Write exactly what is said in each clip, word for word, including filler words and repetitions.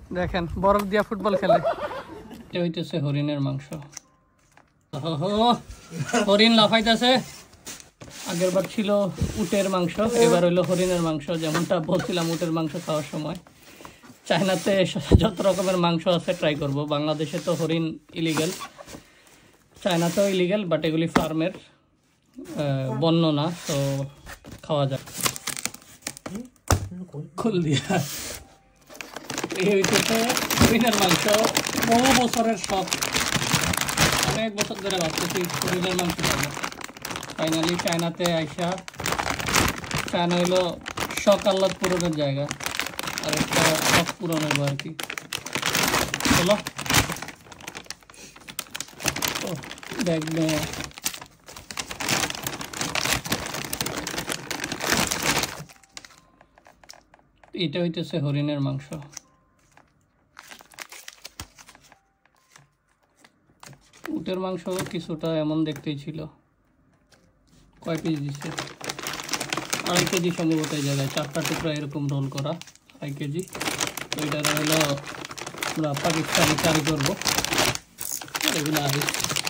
দেখেন বরফ দিয়া ফুটবল খেলে। এটা হইতেছে হরিণের মাংস। হরিণ লাফাইতেছে। আগের বার ছিল উটের মাংস, এবার হইলো হরিণের মাংস। যেমনটা বলছিলাম উটের মাংস খাওয়ার সময়, চায়নাতে যত রকমের মাংস আছে ট্রাই করব। বাংলাদেশে তো হরিণ ইলিগেল, চায়নাতেও ইলিগেল, বাট এগুলি ফার্মের বন্য না, তো খাওয়া যায়। খুল দিয়া এই হইতেছে হরিণের মাংস। বহু বছরের শখ, অনেক বছর ধরে ভাবতেছি হরিণের মাংস খাবো। ফাইনালি চায়নাতে আইসা, চায়না হইলো শখ আহ্লাদ পূরণের জায়গা, আর একটা শখ পূরণ হইব আর কি। চলো ব্যাগ নিয়ে এটা হইতেছে হরিণের মাংস। উটের মাংস কিছুটা এমন দেখতেই ছিল। কয় পিস দিচ্ছে? আড়াই কেজি সম্ভবত এই জায়গায়, চারটা টুকরা এরকম রোল করা, আড়াই কেজি। তো এটা হলো আমরা পাকিস্তানি কারি করবো, এগুলো আগে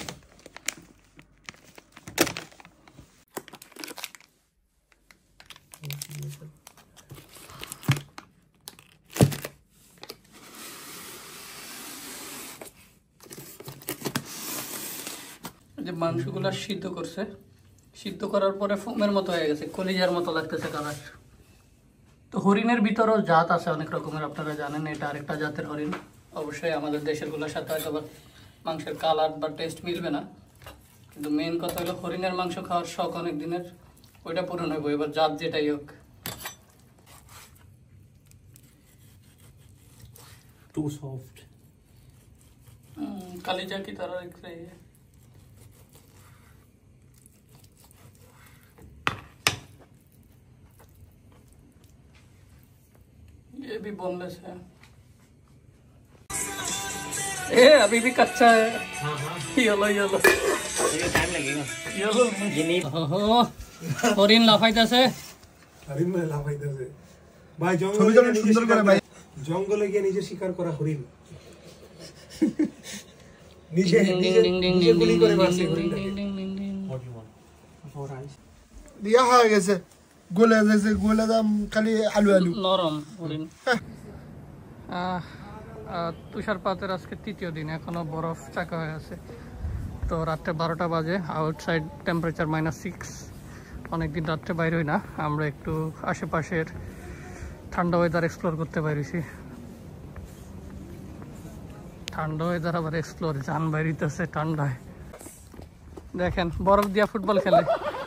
যে মাংসগুলো সিদ্ধ করছে, সিদ্ধ করার পরে ফোমের মতো হয়ে গেছে, কলিজার মতো লাগতেছে কালার। তো হরিণের ভিতরেও জাত আছে অনেক রকমের, আপনারা জানেন। এটা আরেকটা জাতের হরিণ। অবশ্যই আমাদের দেশের গুলোর সাথে হয়তো মাংসের কালার বা টেস্ট মিলবে না, কিন্তু মেইন কথা হলো হরিণের মাংস খাওয়ার শখ অনেক দিনের, ওইটা পূরণ হইব এবার, জাত যেটাই হোক। টু সফট कलेजा की तरह दिख रही है। ये भी बोनलेस है। ए अभी भी कच्चा है। हाँ हाँ येलो येलो ये टाइम लगेगा येलो ये नहीं ओहो हरिण লাফাইতেছে। হরিণ মানে লাফাইতেছে ভাই, জঙ্গলে সুন্দর করে ভাই, জঙ্গলে গিয়ে নিজে শিকার করা হরিণ নিজে নিজে গুলি করে মারছে হরিণটাকে। দিয়া হয়ে গেছে, গোলে গেছে, গোলে দাম খালি আলু আলু নরম হরিণ। তুষারপাতের আজকে তৃতীয় দিন, এখনো বরফ চাকা হয়ে আছে। তো রাত্রে বারোটা বাজে, আউটসাইড টেম্পারেচার মাইনাস সিক্স। অনেকদিন রাত্রে বাইর হই না, আমরা একটু আশেপাশের ঠান্ডা ওয়েদার এক্সপ্লোর করতে পারিছি। ঠান্ডা ওয়েদার আবার এক্সপ্লোর, জান বাইরিতেছে ঠান্ডায়। দেখেন বরফ দিয়া ফুটবল খেলে।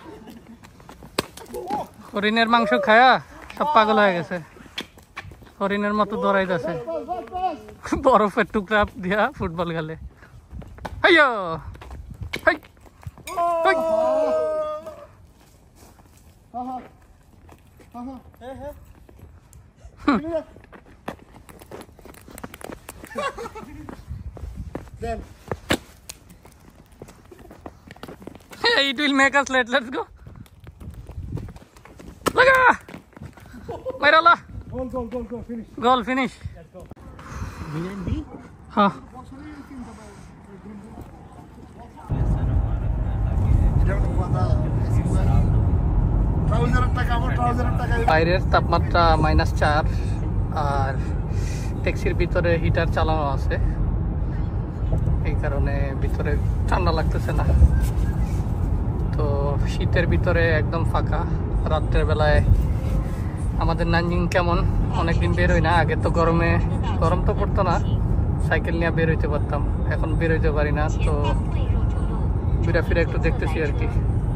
হরিণের মাংস খায়া সব পাগল হয়ে গেছে, হরিণের মতো দৌড়াইতেছে, বরফের টুকরা দিয়া ফুটবল খেলে। হাইয়ো hi hi then it will make us late. Let's go. Laga. Mairala. Goal goal goal goal finish Goal finish. Villain भी हाँ ট্রাউজারের টাকা আমার ট্রাউজারের টাকা বাইরের তাপমাত্রা মাইনাস চার, আর ট্যাক্সির ভিতরে হিটার চালানো আছে, এই কারণে ভিতরে ঠান্ডা লাগতেছে না। তো শীতের ভিতরে একদম ফাঁকা। রাত্রের বেলায় আমাদের নানজিং কেমন, অনেকদিন বের হই না। আগে তো গরমে গরম তো পড়তো না, সাইকেল নিয়ে বের হইতে পারতাম, এখন বের হইতে পারি না। তো ঘুরে ফিরে একটু দেখতেছি আর কি।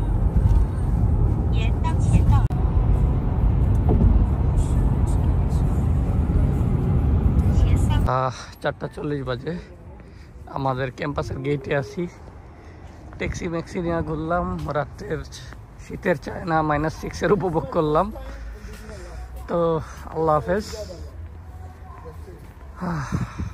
চারটা চল্লিশ বাজে, আমাদের ক্যাম্পাসের গেটে আছি। ট্যাক্সি ম্যাক্সি নিয়ে ঘুরলাম, রাত্রের শীতের চায়না মাইনাস সিক্সের উপভোগ করলাম। তো আল্লাহ হাফেজ।